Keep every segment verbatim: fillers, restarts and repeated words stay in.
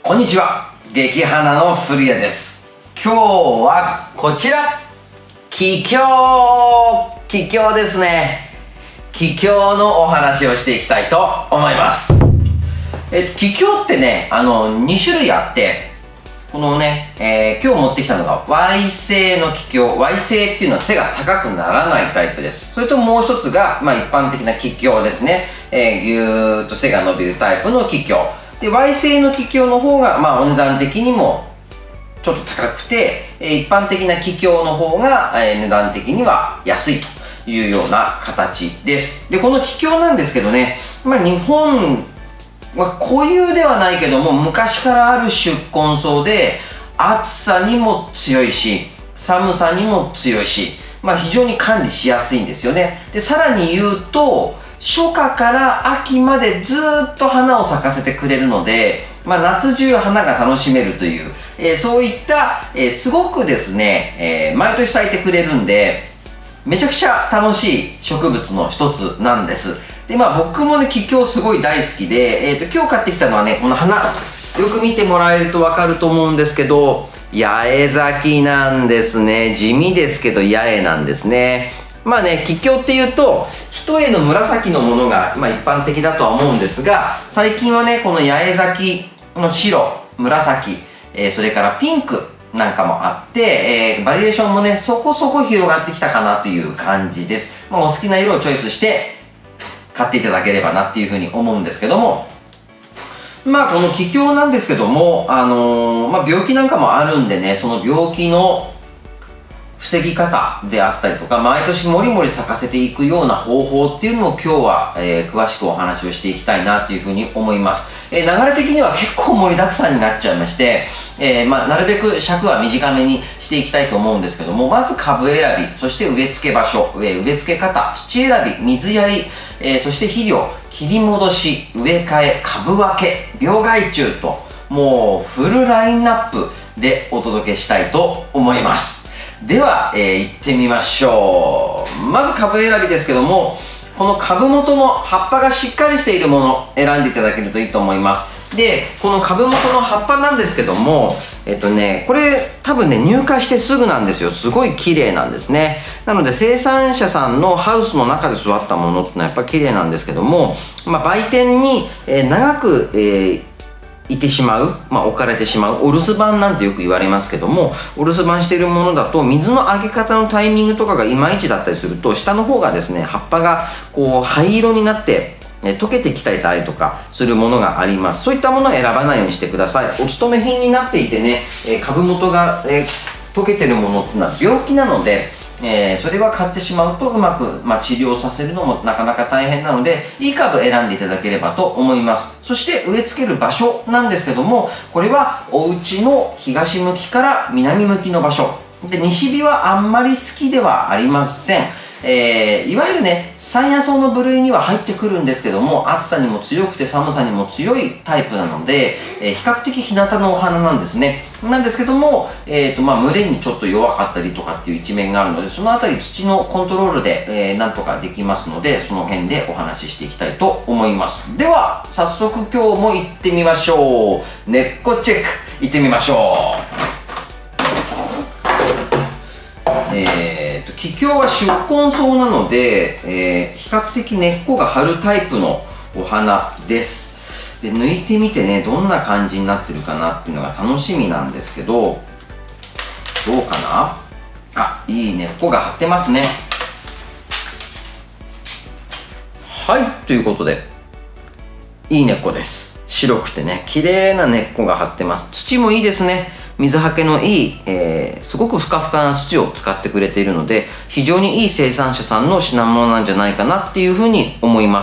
こんにちは、激花の古谷です。今日はこちら、気境気境ですね。気境のお話をしていきたいと思います。え気境ってね、あのに種類あって、このね、えー、今日持ってきたのが Y 性の気境。 Y 性っていうのは背が高くならないタイプです。それともう一つが、まあ、一般的な気境ですね。えー、ぎゅーっと背が伸びるタイプの気境で、 Y 性の気境の方が、まあ、お値段的にもちょっと高くて、えー、一般的な気境の方が、えー、値段的には安いというような形です。で、この気境なんですけどね、まあ、日本は固有ではないけども、昔からある宿根草で、暑さにも強いし、寒さにも強いし、まあ、非常に管理しやすいんですよね。で、さらに言うと、初夏から秋までずーっと花を咲かせてくれるので、まあ、夏中花が楽しめるという、えー、そういった、えー、すごくですね、えー、毎年咲いてくれるんで、めちゃくちゃ楽しい植物の一つなんです。で、まあ僕もね、気境すごい大好きで、えっと、今日買ってきたのはね、この花、よく見てもらえるとわかると思うんですけど、八重咲きなんですね。地味ですけど、八重なんですね。まあね、気境っていうと、一重の紫のものが、まあ、一般的だとは思うんですが、最近はね、この八重咲きの白、紫、えー、それからピンクなんかもあって、えー、バリエーションもね、そこそこ広がってきたかなという感じです。まあ、お好きな色をチョイスして買っていただければなっていうふうに思うんですけども、まあこの気境なんですけども、あのー、まあ病気なんかもあるんでね、その病気の防ぎ方であったりとか、毎年もりもり咲かせていくような方法っていうのも今日は、えー、詳しくお話をしていきたいなというふうに思います。えー、流れ的には結構盛りだくさんになっちゃいまして、えー、まあなるべく尺は短めにしていきたいと思うんですけども、まず株選び、そして植え付け場所、えー、植え付け方、土選び、水やり、えー、そして肥料、切り戻し、植え替え、株分け、病害虫と、もうフルラインナップでお届けしたいと思います。では、えー、行ってみましょう。まず株選びですけども、この株元の葉っぱがしっかりしているもの選んでいただけるといいと思います。で、この株元の葉っぱなんですけども、えっとね、これ多分ね、入荷してすぐなんですよ。すごい綺麗なんですね。なので生産者さんのハウスの中で育ったものってのはやっぱ綺麗なんですけども、まあ、売店に、えー、長く、えーいてしまう、まあ、置かれてしまう、お留守番なんてよく言われますけども、お留守番しているものだと、水のあげ方のタイミングとかがいまいちだったりすると、下の方がですね、葉っぱがこう灰色になって、え溶けてきたりとかするものがあります。そういったものを選ばないようにしてください。お勤め品になっていてね、え株元が、え溶けてるものっていうのは病気なので、えー、それは買ってしまうとうまく、まあ、治療させるのもなかなか大変なので、いい株選んでいただければと思います。そして植え付ける場所なんですけども、これはお家の東向きから南向きの場所で、西日はあんまり好きではありません。えー、いわゆるね、山野草の部類には入ってくるんですけども、暑さにも強くて寒さにも強いタイプなので、えー、比較的日向のお花なんですね。なんですけども、えーとまあ、群れにちょっと弱かったりとかっていう一面があるので、そのあたり土のコントロールで、えー、なんとかできますので、その辺でお話ししていきたいと思います。では、早速今日も行ってみましょう。根っこチェック行ってみましょう。えーと気境は宿根草なので、えー、比較的根っこが張るタイプのお花です。で、抜いてみてね、どんな感じになってるかなっていうのが楽しみなんですけど、どうかなあ、いい根っこが張ってますね。はい、ということで、いい根っこです。白くてね、綺麗な根っこが張ってます。土もいいですね。水はけのいい、えー、すごくふかふかな土を使ってくれているので、非常にいい生産者さんの品物なんじゃないかなっていうふうに思います。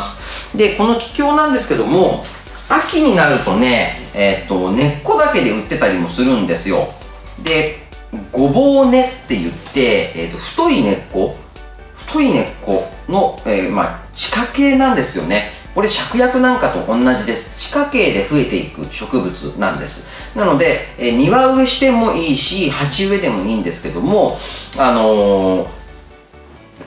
で、この気境なんですけども、秋になるとね、えっと、根っこだけで売ってたりもするんですよ。で、ごぼう根って言って、えっと、太い根っこ、太い根っこの、えー、まあ、地下系なんですよね。これ芍薬なんかと同じです。地下茎で増えていく植物なんです。なので、えー、庭植えしてもいいし、鉢植えでもいいんですけども、あのー、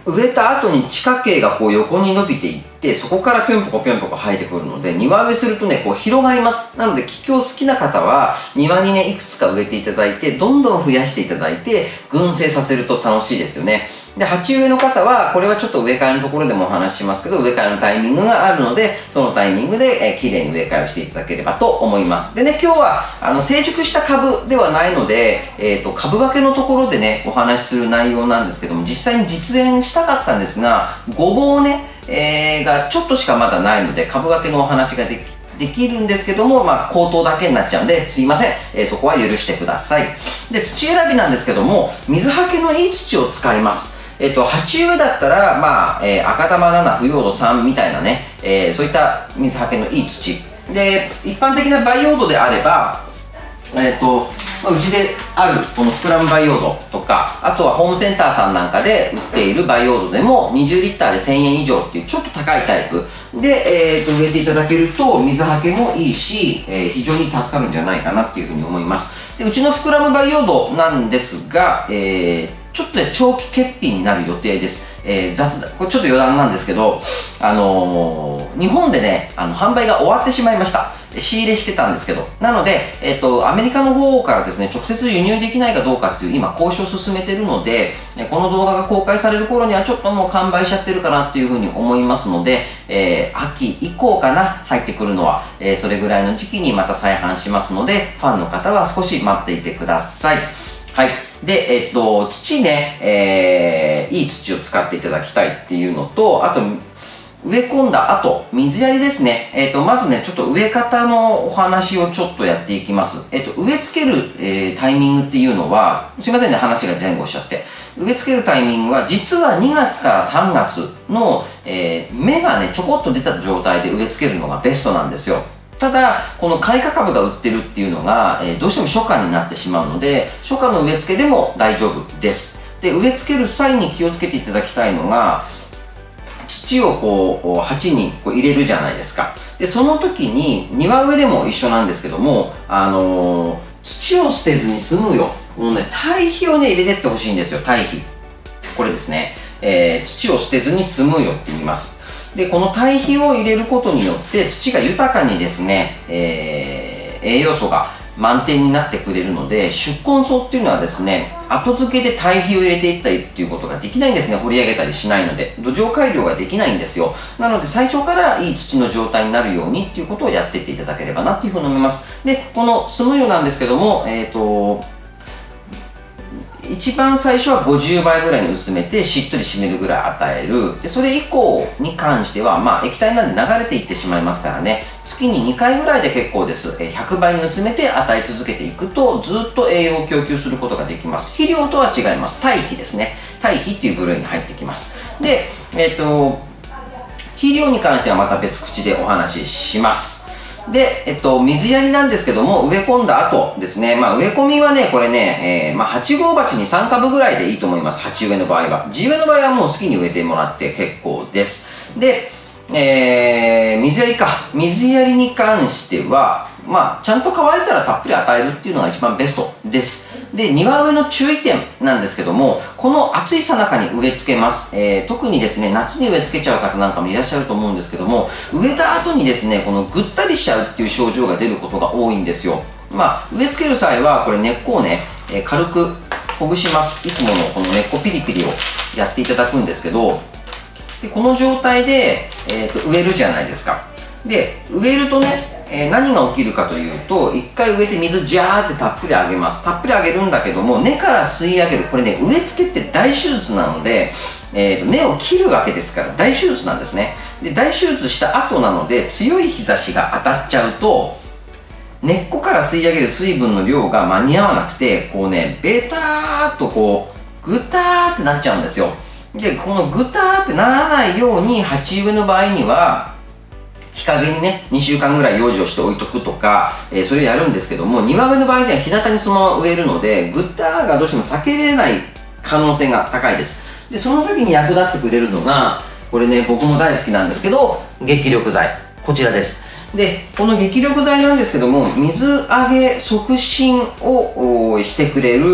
植えた後に地下茎がこう横に伸びていって、そこからぴょんぽこぴょんぽこ生えてくるので、庭植えするとね、こう広がります。なので、気境好きな方は、庭にね、いくつか植えていただいて、どんどん増やしていただいて、群生させると楽しいですよね。で、鉢植えの方は、これはちょっと植え替えのところでもお話ししますけど、植え替えのタイミングがあるので、そのタイミングで、えー、綺麗に植え替えをしていただければと思います。でね、今日は、あの、成熟した株ではないので、えっと、株分けのところでね、お話しする内容なんですけども、実際に実演したかったんですが、ごぼうね、えー、がちょっとしかまだないので、株分けのお話ができ、できるんですけども、まあ、口頭だけになっちゃうんで、すいません。えー、そこは許してください。で、土選びなんですけども、水はけのいい土を使います。えっと、鉢植えだったら、まあ、えー、赤玉なな、腐葉土さんみたいなね、えー、そういった水はけのいい土。で、一般的な培養土であれば、えっと、まあ、うちであるこの膨らむ培養土とか、あとはホームセンターさんなんかで売っている培養土でもにじゅうリッターでせんえん以上っていうちょっと高いタイプで、えー、と植えていただけると水はけもいいし、えー、非常に助かるんじゃないかなっていうふうに思います。で、うちの膨らむ培養土なんですが、えー、ちょっとね、長期欠品になる予定です。えー、雑談、これちょっと余談なんですけど、あのー、日本でね、あの、販売が終わってしまいました。仕入れしてたんですけど。なので、えっと、アメリカの方からですね、直接輸入できないかどうかっていう今交渉を進めてるので、この動画が公開される頃にはちょっともう完売しちゃってるかなっていうふうに思いますので、えー、秋以降かな、入ってくるのは、えー、それぐらいの時期にまた再販しますので、ファンの方は少し待っていてください。はい。で、えっと、土ね、えー、いい土を使っていただきたいっていうのと、あと、植え込んだ後、水やりですね。えっと、まずね、ちょっと植え方のお話をちょっとやっていきます。えっと、植え付ける、えー、タイミングっていうのは、すいませんね、話が前後しちゃって。植え付けるタイミングは、実はにがつからさんがつの、えー、芽がね、ちょこっと出た状態で植え付けるのがベストなんですよ。ただ、この開花株が売ってるっていうのが、えー、どうしても初夏になってしまうので、初夏の植え付けでも大丈夫です。で、植え付ける際に気をつけていただきたいのが、土をこう、鉢にこう入れるじゃないですか。で、その時に、庭植えでも一緒なんですけども、あのー、土を捨てずに済むよ。このね、堆肥をね、入れてってほしいんですよ、堆肥。これですね。えー、土を捨てずに済むよって言います。で、この堆肥を入れることによって、土が豊かにですね、えー、栄養素が満点になってくれるので、宿根草っていうのはですね、後付けで堆肥を入れていったりっていうことができないんですね。掘り上げたりしないので。土壌改良ができないんですよ。なので、最初からいい土の状態になるようにっていうことをやっていっていただければなっていうふうに思います。で、このスムヨなんですけども、えっと、一番最初はごじゅうばいぐらいに薄めてしっとり締めるぐらい与える。で、それ以降に関しては、まあ液体なんで流れていってしまいますからね、月ににかいぐらいで結構です。ひゃくばいに薄めて与え続けていくと、ずっと栄養を供給することができます。肥料とは違います。堆肥ですね。堆肥っていう部類に入ってきます。で、えっと、肥料に関してはまた別口でお話しします。で、えっと、水やりなんですけども、植え込んだ後ですね。まあ、植え込みはね、これね、えー、まあ、はちごう鉢にさんかぶぐらいでいいと思います。鉢植えの場合は。地植えの場合はもう好きに植えてもらって結構です。で、えー、水やりか。水やりに関しては、まあ、ちゃんと乾いたらたっぷり与えるっていうのが一番ベストです。で、庭植えの注意点なんですけども、この暑いさなかに植え付けます。えー、特にですね、夏に植え付けちゃう方なんかもいらっしゃると思うんですけども、植えた後にですね、このぐったりしちゃうっていう症状が出ることが多いんですよ。まあ、植え付ける際は、これ根っこをね、えー、軽くほぐします。いつものこの根っこピリピリをやっていただくんですけど、でこの状態で、えー、と植えるじゃないですか。で、植えるとね、えー、何が起きるかというと、一回植えて水ジャーってたっぷりあげます。たっぷりあげるんだけども、根から吸い上げる。これね、植え付けって大手術なので、えー、と根を切るわけですから、大手術なんですね。で、大手術した後なので、強い日差しが当たっちゃうと、根っこから吸い上げる水分の量が間に合わなくて、こうね、ベターっとこう、ぐたーってなっちゃうんですよ。で、このぐたーってならないように、鉢植えの場合には、日陰にね、にしゅうかんぐらい養生して置いとくとか、えー、それをやるんですけども、庭植えの場合には日向にそのまま植えるので、ぐったーがどうしても避けれない可能性が高いです。で、その時に役立ってくれるのが、これね、僕も大好きなんですけど、激力剤。こちらです。で、この激力剤なんですけども、水揚げ促進をしてくれる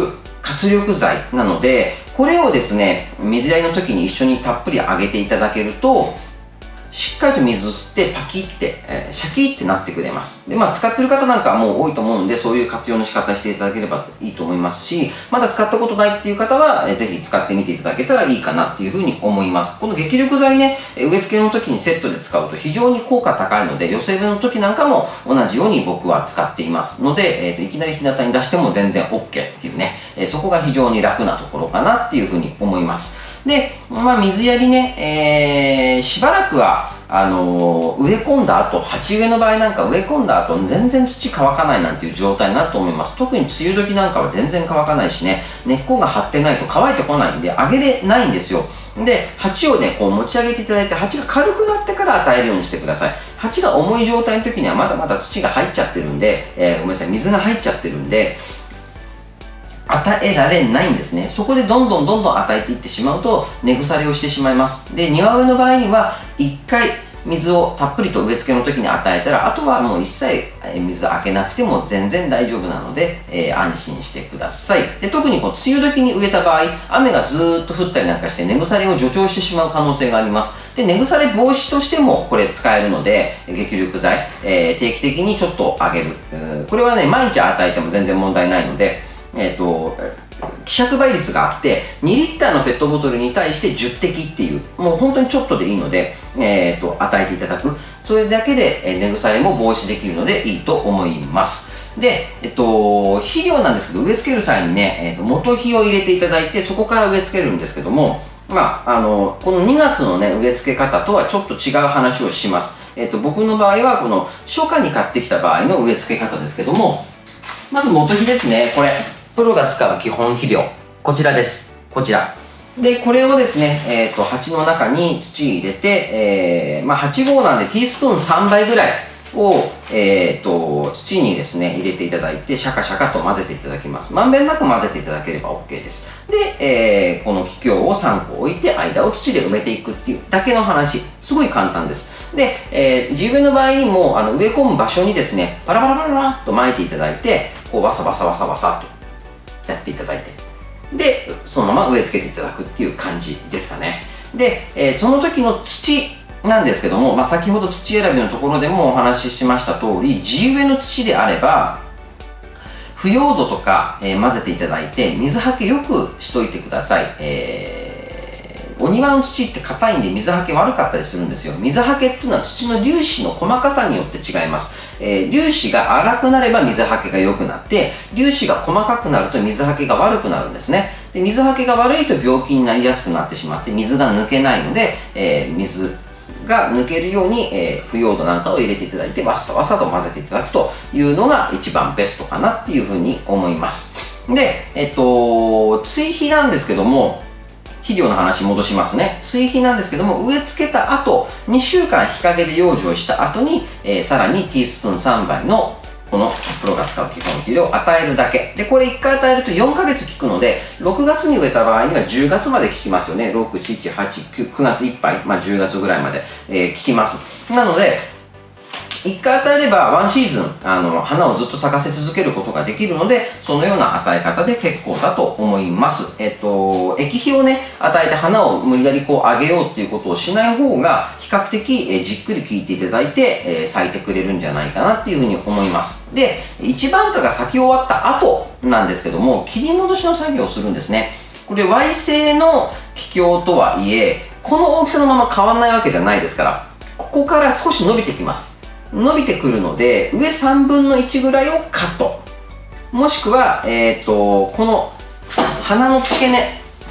活力剤なので、これをですね、水やりの時に一緒にたっぷりあげていただけると、しっかりと水を吸ってパキって、えー、シャキってなってくれます。で、まあ使ってる方なんかはもう多いと思うんで、そういう活用の仕方していただければいいと思いますし、まだ使ったことないっていう方は、えー、ぜひ使ってみていただけたらいいかなっていうふうに思います。この激力剤ね、植え付けの時にセットで使うと非常に効果高いので、寄せ植えの時なんかも同じように僕は使っていますので、えーと、いきなり日向に出しても全然 OK っていうね、えー、そこが非常に楽なところかなっていうふうに思います。で、まあ、水やりね、えー、しばらくは、あのー、植え込んだ後、鉢植えの場合なんか植え込んだ後、全然土乾かないなんていう状態になると思います。特に梅雨時なんかは全然乾かないしね、根っこが張ってないと乾いてこないんで、あげれないんですよ。で、鉢をね、こう持ち上げていただいて、鉢が軽くなってから与えるようにしてください。鉢が重い状態の時にはまだまだ土が入っちゃってるんで、えー、ごめんなさい、水が入っちゃってるんで、与えられないんですね。そこでどんどんどんどん与えていってしまうと根腐れをしてしまいます。で、庭植えの場合にはいっかい水をたっぷりと植え付けの時に与えたら、あとはもう一切水あけなくても全然大丈夫なので、えー、安心してください。で、特にこう梅雨時に植えた場合、雨がずーっと降ったりなんかして根腐れを助長してしまう可能性があります。で、根腐れ防止としてもこれ使えるので、激力剤、えー、定期的にちょっとあげる。これはね、毎日与えても全然問題ないので、えっと、希釈倍率があって、にリッターのペットボトルに対してじゅってきっていう、もう本当にちょっとでいいので、えっと、与えていただく。それだけで根腐れも防止できるのでいいと思います。で、えっと、肥料なんですけど、植え付ける際にね、えっと、元肥を入れていただいて、そこから植え付けるんですけども、まあ、あの、このにがつのね、植え付け方とはちょっと違う話をします。えっと、僕の場合は、この初夏に買ってきた場合の植え付け方ですけども、まず元肥ですね、これ。プロが使う基本肥料。こちらです。こちら。で、これをですね、えっと、鉢の中に土入れて、えー、まあ、はちごうなんでティースプーンさんばいぐらいを、えっと、土にですね、入れていただいて、シャカシャカと混ぜていただきます。まんべんなく混ぜていただければ OK です。で、えー、この気境をさんこ置いて、間を土で埋めていくっていうだけの話。すごい簡単です。で、えー、自分の場合にも、あの、植え込む場所にですね、パラパラパラパラっと巻いていただいて、こう、バサバサバサバサと。やっていただいて、でそのまま植え付けていただくっていう感じですかね。で、えー、その時の土なんですけども、まあ、先ほど土選びのところでもお話ししました通り、地植えの土であれば腐葉土とか、えー、混ぜていただいて水はけよくしといてください。えーお庭の土って硬いんで水はけ悪かったりするんですよ。水はけっていうのは土の粒子の細かさによって違います。えー、粒子が粗くなれば水はけが良くなって、粒子が細かくなると水はけが悪くなるんですね。で、水はけが悪いと病気になりやすくなってしまって水が抜けないので、えー、水が抜けるように、えー、腐葉土なんかを入れていただいてわさわさと混ぜていただくというのが一番ベストかなっていうふうに思います。で、えっと、追肥なんですけども、肥料の話戻しますね。追肥なんですけども、植え付けた後、にしゅうかん日陰で養生した後に、えー、さらにティースプーンさんばいのこのプロが使う基本肥料を与えるだけ。で、これいっかい与えるとよんかげつ効くので、ろくがつに植えた場合にはじゅうがつまで効きますよね。ろく、しち、はち、く、くがついっぱい、まあじゅうがつぐらいまで、えー、効きます。なので、いっかい与えればワンシーズンあの花をずっと咲かせ続けることができるので、そのような与え方で結構だと思います。えっと、液肥をね、与えて花を無理やりこう上げようっていうことをしない方が比較的、えじっくり効いていただいて、えー、咲いてくれるんじゃないかなっていうふうに思います。で、一番花が咲き終わった後なんですけども、切り戻しの作業をするんですね。これ ワイ 製の気境とはいえ、この大きさのまま変わらないわけじゃないですから、ここから少し伸びてきます。伸びてくるので、上さんぶんのいちぐらいをカット。もしくは、えっと、この花の付け根、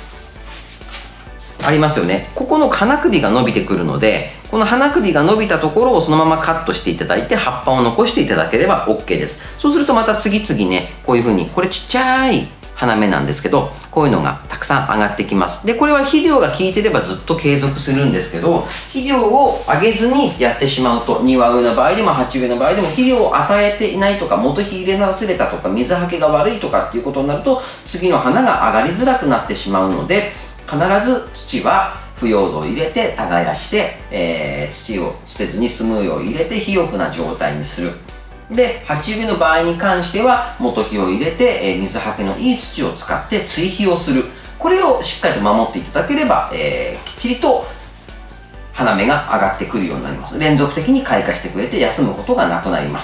ありますよね。ここの花首が伸びてくるので、この花首が伸びたところをそのままカットしていただいて、葉っぱを残していただければ OK です。そうするとまた次々ね、こういう風に、これちっちゃい花芽なんですけど、こういうのがたくさん上がってきます。で、これは肥料が効いてればずっと継続するんですけど、肥料をあげずにやってしまうと、庭植えの場合でも鉢植えの場合でも肥料を与えていないとか、元肥入れ忘れたとか、水はけが悪いとかっていうことになると、次の花が上がりづらくなってしまうので、必ず土は腐葉土を入れて耕して、えー、土を捨てずにスムーを入れて肥沃な状態にする。 で、鉢植えの場合に関しては、元肥を入れて、えー、水はけのいい土を使って追肥をする。これをしっかりと守っていただければ、えー、きっちりと花芽が上がってくるようになります。連続的に開花してくれて休むことがなくなります。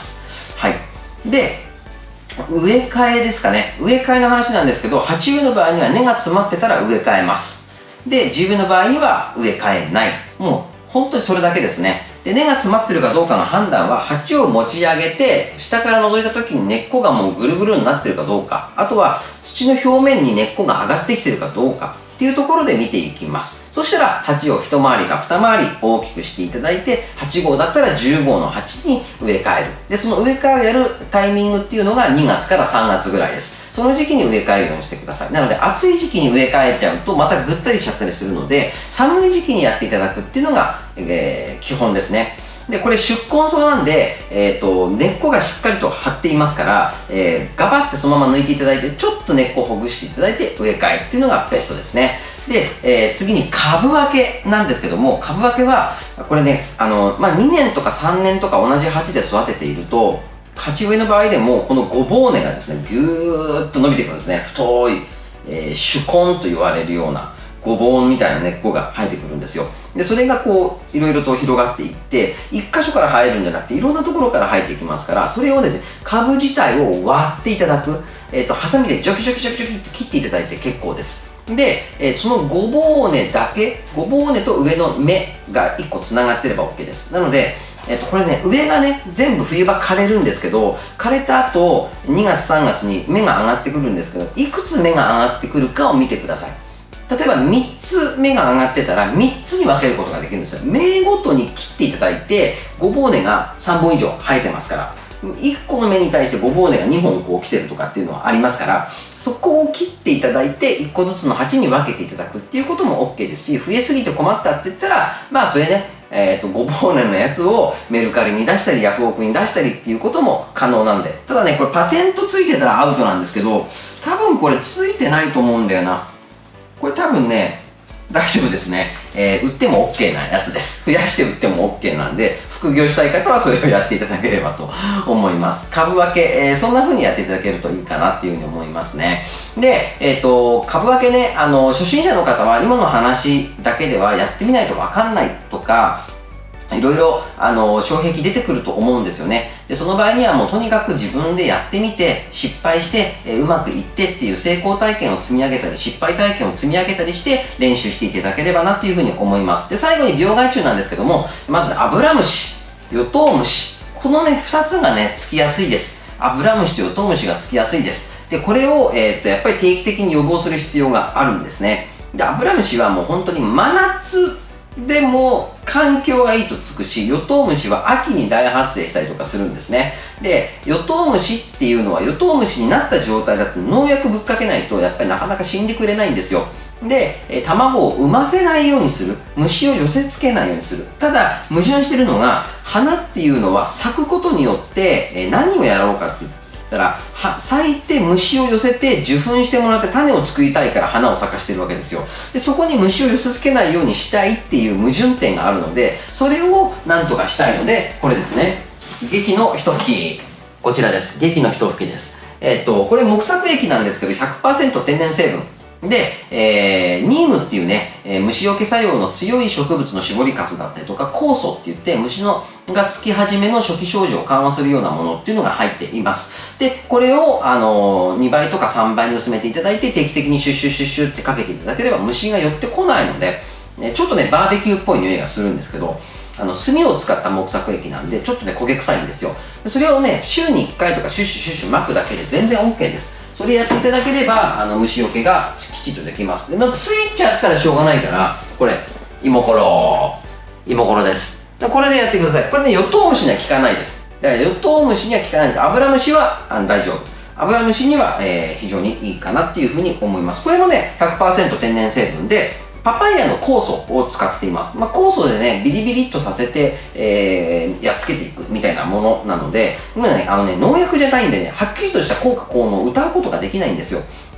はい。で、植え替えですかね。植え替えの話なんですけど、鉢植えの場合には根が詰まってたら植え替えます。で、地植えの場合には植え替えない。もう本当にそれだけですね。で、根が詰まってるかどうかの判断は、鉢を持ち上げて、下から覗いた時に根っこがもうぐるぐるになってるかどうか、あとは土の表面に根っこが上がってきてるかどうかっていうところで見ていきます。そしたら、鉢を一回りか二回り大きくしていただいて、はちごうだったらじゅうごうの鉢に植え替える。で、その植え替えをやるタイミングっていうのがにがつからさんがつぐらいです。その時期に植え替えるようにしてください。なので、暑い時期に植え替えちゃうと、またぐったりしちゃったりするので、寒い時期にやっていただくっていうのが、えー、基本ですね。で、これ宿根草なんで、えっと、根っこがしっかりと張っていますから、えー、ガバってそのまま抜いていただいて、ちょっと根っこをほぐしていただいて植え替えっていうのがベストですね。で、えー、次に株分けなんですけども、株分けは、これね、あの、まあ、にねんとかさんねんとか同じ鉢で育てていると、鉢植えの場合でも、このごぼう根がですね、ぎゅーっと伸びてくるんですね。太い、えー、主根と言われるような、ごぼうみたいな根っこが生えてくるんですよ。で、それがこう、いろいろと広がっていって、一箇所から生えるんじゃなくて、いろんなところから生えていきますから、それをですね、株自体を割っていただく、えっと、ハサミでジョキジョキジョキジョキって切っていただいて結構です。で、えー、そのごぼう根だけ、ごぼう根と上の芽がいっこつながってれば OK です。なので、えっと、これね、上がね、全部冬場枯れるんですけど、枯れた後、にがつさんがつに芽が上がってくるんですけど、いくつ芽が上がってくるかを見てください。例えばみっつ芽が上がってたらみっつに分けることができるんですよ。芽ごとに切っていただいて、ごぼう根がさんぼん以上生えてますから、いっこの芽に対してごぼう根がにほんこう来てるとかっていうのはありますから、そこを切っていただいていっこずつの鉢に分けていただくっていうことも OK ですし、増えすぎて困ったって言ったら、まあそれね、えっと、ごぼう根のやつをメルカリに出したり、ヤフオクに出したりっていうことも可能なんで。ただね、これパテントついてたらアウトなんですけど、多分これついてないと思うんだよな。これ多分ね、大丈夫ですね。えー、売っても OK なやつです。増やして売っても OK なんで、副業したい方はそれをやっていただければと思います。株分け、えー、そんな風にやっていただけるといいかなっていうふうに思いますね。で、えっと、株分けね、あの、初心者の方は今の話だけではやってみないとわかんないとか、いろいろ、あの、障壁出てくると思うんですよね。で、その場合にはもうとにかく自分でやってみて、失敗して、えー、うまくいってっていう成功体験を積み上げたり、失敗体験を積み上げたりして、練習していただければなっていうふうに思います。で、最後に病害虫なんですけども、まず、ね、アブラムシ、ヨトウムシ。このね、二つがね、つきやすいです。アブラムシとヨトウムシがつきやすいです。で、これを、えー、っと、やっぱり定期的に予防する必要があるんですね。で、アブラムシはもう本当に真夏、でも環境がいいとつくし、ヨトウムシは秋に大発生したりとかするんですね。で、ヨトウムシっていうのはヨトウムシになった状態だと農薬ぶっかけないとやっぱりなかなか死んでくれないんですよ。で、え卵を産ませないようにする。虫を寄せ付けないようにする。ただ、矛盾してるのが、花っていうのは咲くことによって、え何をやろうかって言ったら、は咲いて虫を寄せて受粉してもらって種を作りたいから花を咲かしてるわけですよ。で、そこに虫を寄せ付けないようにしたいっていう矛盾点があるので、それをなんとかしたいので、これですね。劇の一吹き。こちらです。劇の一吹きです。えっと、これ木作液なんですけど、ひゃくパーセント 天然成分。で、えー、ニームっていうね、えー、虫除け作用の強い植物の搾りかすだったりとか、酵素って言って虫のがつき始めの初期症状を緩和するようなものっていうのが入っています。で、これを、あのー、にばいとかさんばいに薄めていただいて、定期的にシュッシュッシュッシュッってかけていただければ虫が寄ってこないので、ね、ちょっとね、バーベキューっぽい匂いがするんですけど、あの、炭を使った木作液なんで、ちょっとね、焦げ臭いんですよ。それをね、週にいっかいとかシュッシュッシュッシュ巻くだけで全然 OK です。それやっていただければ、あの、虫除けがきちっとできます。で、まあ、ついちゃったらしょうがないから、これ、芋ころ、芋ころです。これでやってください。これね、ヨトウムシには効かないです。だから、ヨトウムシには効かないんで、アブラムシはあの大丈夫。アブラムシには、えー、非常にいいかなっていうふうに思います。これもね、ひゃくパーセント 天然成分で、パパイヤの酵素を使っています。まあ、酵素でね、ビリビリっとさせて、えー、やっつけていくみたいなものなので、今ね、あのね、農薬じゃないんでね、はっきりとした効果効能を謳うことができないんですよ。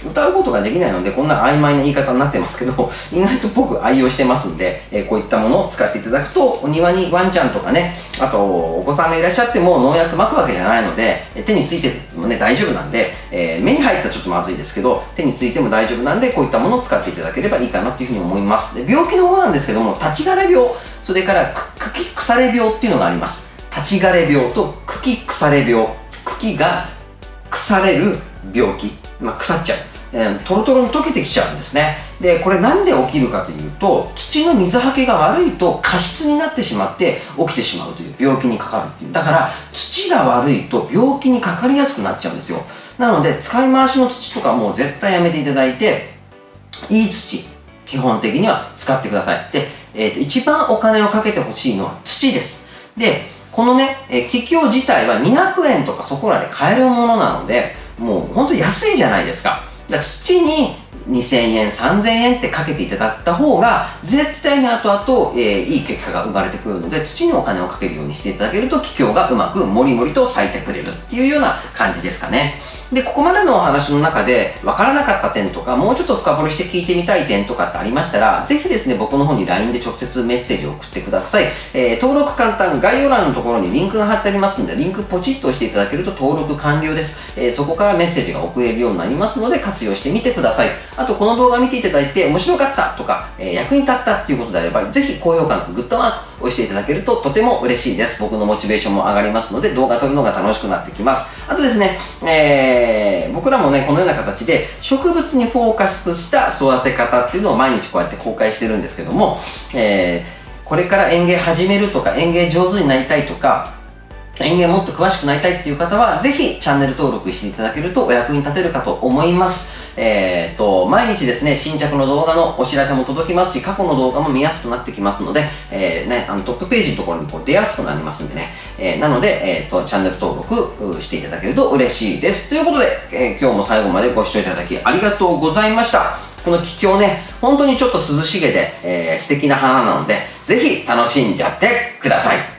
歌うことができないので、こんな曖昧な言い方になってますけど、意外と僕愛用してますんで、えー、こういったものを使っていただくと、お庭にワンちゃんとかね、あとお子さんがいらっしゃっても農薬撒くわけじゃないので、手についてもね、大丈夫なんで、えー、目に入ったらちょっとまずいですけど、手についても大丈夫なんで、こういったものを使っていただければいいかなというふうに思います。で、病気の方なんですけども、立ち枯れ病、それから茎腐れ病っていうのがあります。立ち枯れ病と茎腐れ病。茎が腐れる病気。まあ、腐っちゃう。えー、トロトロに溶けてきちゃうんですね。で、これなんで起きるかというと、土の水はけが悪いと過失になってしまって起きてしまうという病気にかかるっていう。だから、土が悪いと病気にかかりやすくなっちゃうんですよ。なので、使い回しの土とかもう絶対やめていただいて、いい土、基本的には使ってください。で、えーと、一番お金をかけてほしいのは土です。で、このね、えー、気境自体はにひゃくえんとかそこらで買えるものなので、もうほんと安いじゃないですか。だから土ににせんえん、さんぜんえんってかけていただいた方が、絶対に後々、えー、いい結果が生まれてくるので、土にお金をかけるようにしていただけると、気境がうまくもりもりと咲いてくれるっていうような感じですかね。で、ここまでのお話の中で、わからなかった点とか、もうちょっと深掘りして聞いてみたい点とかってありましたら、ぜひですね、僕の方に ライン で直接メッセージを送ってください。えー、登録簡単、概要欄のところにリンクが貼ってありますんで、リンクポチッと押していただけると登録完了です。えー、そこからメッセージが送れるようになりますので、活用してみてください。あと、この動画見ていただいて、面白かったとか、えー、役に立ったっていうことであれば、ぜひ高評価のグッドマークを押していただけるととても嬉しいです。僕のモチベーションも上がりますので、動画撮るのが楽しくなってきます。あとですね、えー、僕らもね、このような形で植物にフォーカスした育て方っていうのを毎日こうやって公開してるんですけども、えー、これから園芸始めるとか、園芸上手になりたいとか、園芸もっと詳しくなりたいっていう方は、ぜひチャンネル登録していただけるとお役に立てるかと思います。えーと、毎日ですね、新着の動画のお知らせも届きますし、過去の動画も見やすくなってきますので、えー、ね、あのトップページのところにこう出やすくなりますんでね、えー、なので、えーと、チャンネル登録していただけると嬉しいです。ということで、えー、今日も最後までご視聴いただきありがとうございました。この気境ね、本当にちょっと涼しげで、えー、素敵な花なので、ぜひ楽しんじゃってください。